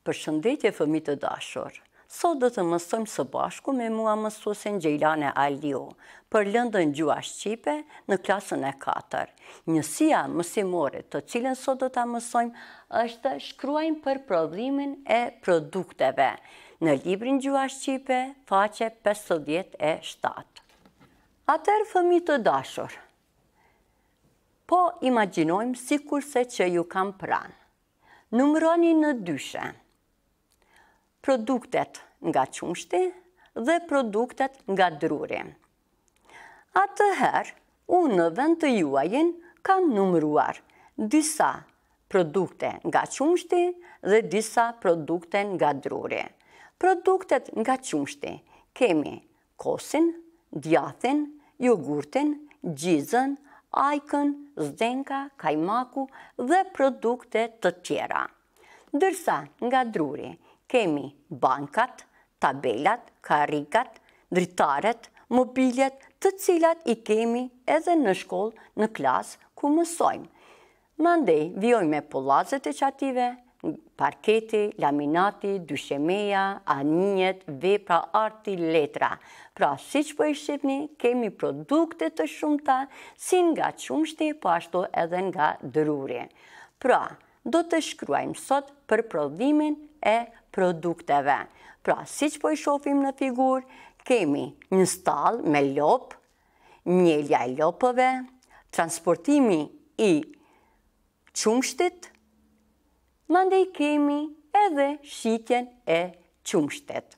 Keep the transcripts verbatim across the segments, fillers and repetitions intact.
Përshëndetje fëmijë të dashur. Sot do të mësojmë së bashku me mua mësuesen Gjejlane Aliu për lëndën gjuha shqipe në klasën e katër. Njësia mësimore të cilën sot do ta mësojmë është shkruajmë për prodhimin e produkteve në librin Gjuha Shqipe, faqe pesëdhjetë e shtatë. Atëherë fëmijë të dashur, po imagjinojmë sikurse që ju kam pranë. Numëroni në dyshe produktet nga qumshti dhe produktet nga druri. Atëherë, unë në vend të juajin kam numëruar disa produkte nga qumshti dhe disa produkte nga druri. Produktet nga qumshti kemi kosin, djathin, jogurtin, gjizën, ajkën, zdenka, kajmaku dhe produkte të tjera. Ndërsa nga druri kemi bankat, tabelat, karikat, dritaret, mobiljet, të cilat i kemi edhe në shkollë, në klasë ku mësojmë. Mandej vijojmë me pollazet e qative, parketi, laminati, dyshemeja, anijët, vepra, arti, letra. Pra, siç po i shihni, kemi produkte të shumta si nga qumshti, po ashtu edhe nga druri. Pra, do të shkruajmë sot për prodhimin e produkteve. Pra, siç po i shohim në figurë, kemi një stall me lopë, mjelja e lopëve, transportimi i qumshtit, mandej kemi edhe shitjen e qumshtit.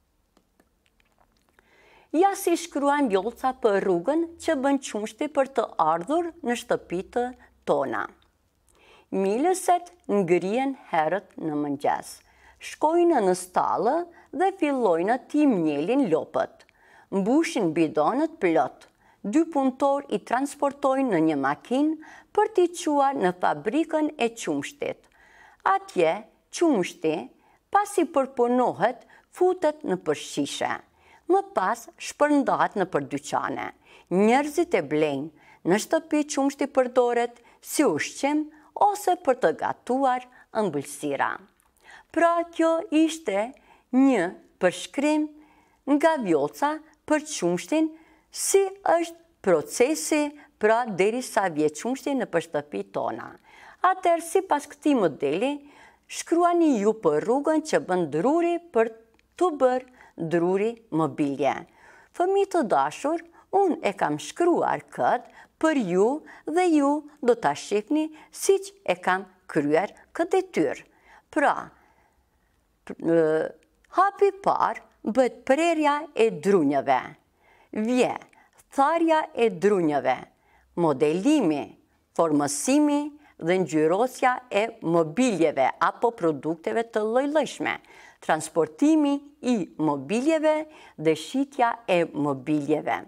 Ja si shkruajmë vjollca për rrugën që bën qumshti për të ardhur në shtëpitë tona. Milëset ngrihen herët në mëngjes. Shkojnë në stallë dhe fillojnë t'i mjelin lopët. Mbushin bidonët plot. Dy punëtor i transportojnë në një makinë për t'i çuar në fabrikën e qumshtit. Atje, qumshti, pasi përpunohet, futet në përshishe. Më pas shpërndahet në përdyqane. Njerëzit e blejnë. Në shtëpi qumshti përdoret si ushqim ose për të gatuar ëmbëlsira. Pra, kjo ishte një përshkrim nga vjollca për qumshtin, si është procesi pra derisa vje qumshti në shtëpi tona. Atëherë, sipas këtij modeli, shkruani ju për rrugën që bën druri për të bërë druri mobilje. Fëmijë të dashur, unë e kam shkruar këtë për ju dhe ju do ta shihni siç e kam kryer këtë detyrë. Pra, hapi parë bëhet prerja e drunjeve, vje tharja e drunjeve, modelimi, formësimi dhe ngjyrosja e mobiljeve apo produkteve të lloj-llojshme, transportimi i mobiljeve dhe shitja e mobiljeve.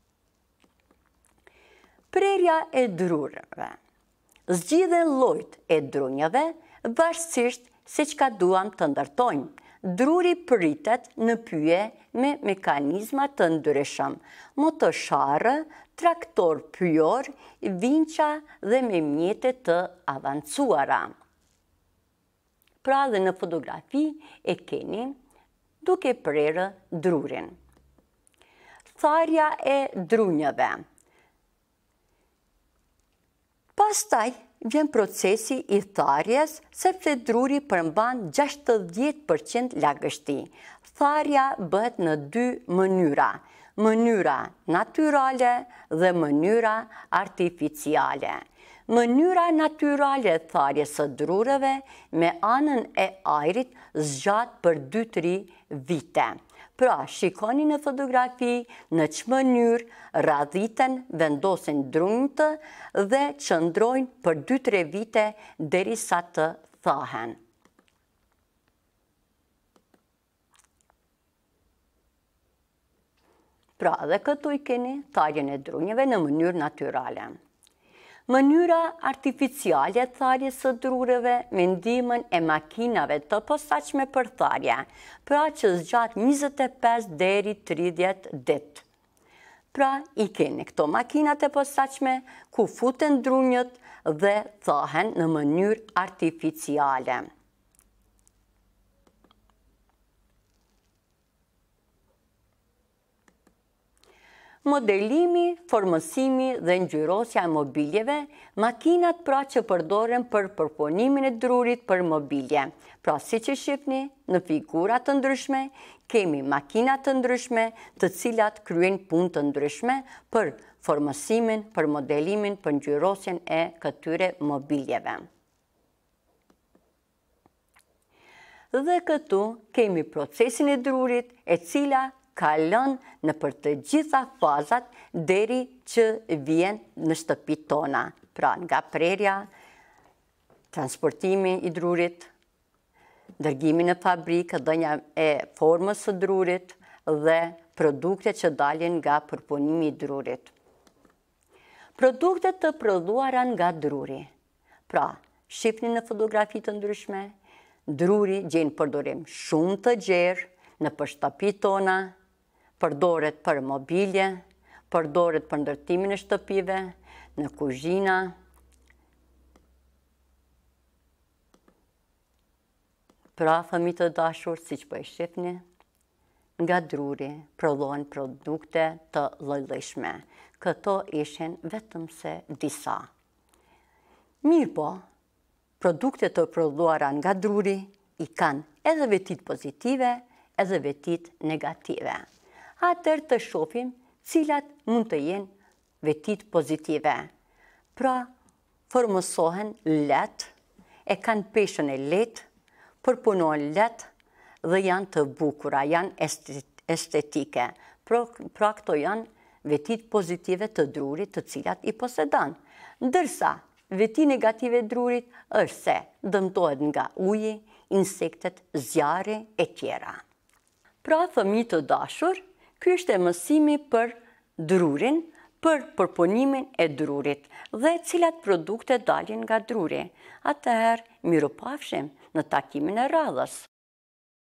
Prerja e drurave. Zgjidhen llojt e drunjave varësisht se çka duam të ndërtojmë. Druri pritet në pyje me mekanizma të ndryshëm, motosharrë, traktor pyjor, vinça dhe me mjete të avancuara. Pra dhe në fotografi e keni duke prerë drurin. Tharja e drunjave. Pastaj vjen procesi i tharjes, sepse druri përmban gjashtëdhjetë përqind lagështi. Tharja bëhet në dy mënyra, mënyra natyrale dhe mënyra artificiale. Mënyra natyrale e tharjes së drureve me anën e ajrit zgjat për dy tri vite. Pra, shikoni në fotografi në që mënyrë radhiten, vendosen drunjtë dhe qëndrojnë për dy tre vite derisa të thahen. Pra, dhe këtu i keni tharjen e drunjeve në mënyrë natyrale. Mënyra artificiale e tharjes së drureve me ndihmën e makinave të posaçme për tharje, pra që zgjat njëzet e pesë deri tridhjetë ditë. Pra, i keni këto makinat e posaçme ku futen drunjët dhe thahen në mënyrë artificiale. Modelimi, formësimi dhe ngjyrosja e mobiljeve, makinat pra që përdoren për përpunimin e drurit për mobilje. Pra si që shifni, në figurat të ndryshme, kemi makinat të ndryshme të cilat kryen punë të ndryshme për formësimin, për modelimin, për ngjyrosjen e këtyre mobiljeve. Dhe këtu kemi procesin e drurit e cila kalon në për të gjitha fazat deri që vjen në shtëpit tona. Pra nga prerja, transportimi i drurit, dërgimi në fabrikë, dhënia e formës së drurit dhe produkte që dalin nga përpunimi i drurit. Produktet të prodhuara nga druri. Pra, shifni në fotografi të ndryshme, druri gjen përdorim shumë të gjerë në për shtëpit tona, përdoret për mobilje, përdoret për ndërtimin e shtëpive, në kuzhina. Pra, fëmijë të dashur, siç po e shihni, nga druri prodhohen produkte të lloj-llojshme. Këto ishin vetëm se disa. Mirë po, produktet të prodhuara nga druri i kanë edhe vetit pozitive, edhe vetit negative. Atër të shofim cilat mund të jenë vetit pozitive. Pra, formësohen let, e kanë peshën e let, përpunohen let dhe janë të bukura, janë estetike. Pra, pra këto janë vetit pozitive të drurit të cilat i posedon. Ndërsa, veti negative e drurit është se dëmtohet nga uji, insektet, zjarri e tjera. Pra, fëmijë të dashur, ky është mësimi për drurin, për përpunimin e drurit dhe cilat produkte dalin nga druri. Atëherë, mirupafshim në takimin e radhës.